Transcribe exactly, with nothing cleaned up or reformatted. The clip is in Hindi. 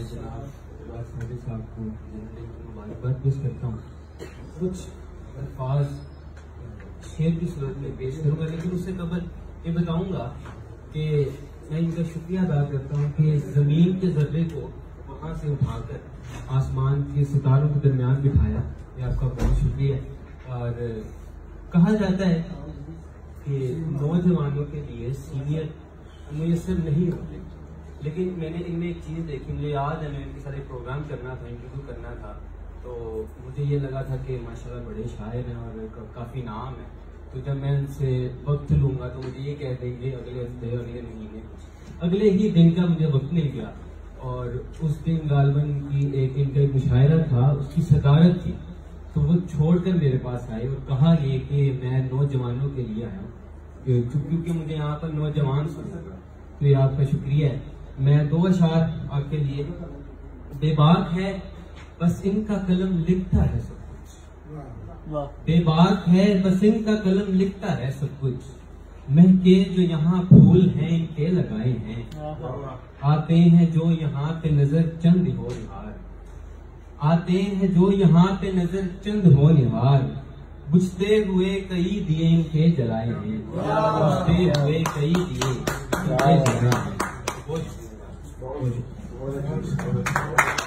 मैं जनाब वासिफ साहब को जन्मदिन की मुबारकबाद पेश करता हूँ। कुछ अल्फाज शेर की सूरत में पेश करूँगा, लेकिन उससे कबल ये बताऊँगा कि मैं इनका शुक्रिया अदा करता हूँ कि ज़मीन के ज़र्रे को वहाँ से उठाकर आसमान के सितारों के दरमियान बिठाया। ये आपका बहुत शुक्रिया। और कहा जाता है कि नौजवानों के लिए सीनियर मुयसर नहीं होते, लेकिन मैंने इनमें एक चीज़ देखी। मुझे याद है, मैंने इनके साथ एक प्रोग्राम करना था, इंटरव्यू करना था, तो मुझे ये लगा था कि माशाल्लाह बड़े शायर हैं और काफ़ी नाम है, तो जब मैं उनसे वक्त लूँगा तो मुझे ये कह देंगे अगले हफ्ते, अगले महीने, अगले ही दिन का मुझे वक्त मिल गया। और उस दिन गालबन की एक इनका एक मुशायरा था, उसकी सदारत थी, तो वो छोड़कर मेरे पास आए और कहा ये कि मैं नौजवानों के लिए आया हूँ, क्योंकि मुझे यहाँ पर नौजवान सुना। तो ये आपका शुक्रिया है। मैं दो अशार आपके लिए। बेबाक है बस इनका कलम लिखता है सब कुछ, बेबाक है बस इनका कलम लिखता है सब कुछ, महके जो यहाँ फूल हैं इनके लगाए हैं, आते हैं जो यहाँ पे नजर चंद हो निहार, आते हैं जो यहाँ पे नजर चंद हो निहार, बुझते हुए कई दिए इनके जलाए हैं, बुझते हुए कई दिए इनके जलाए हैं।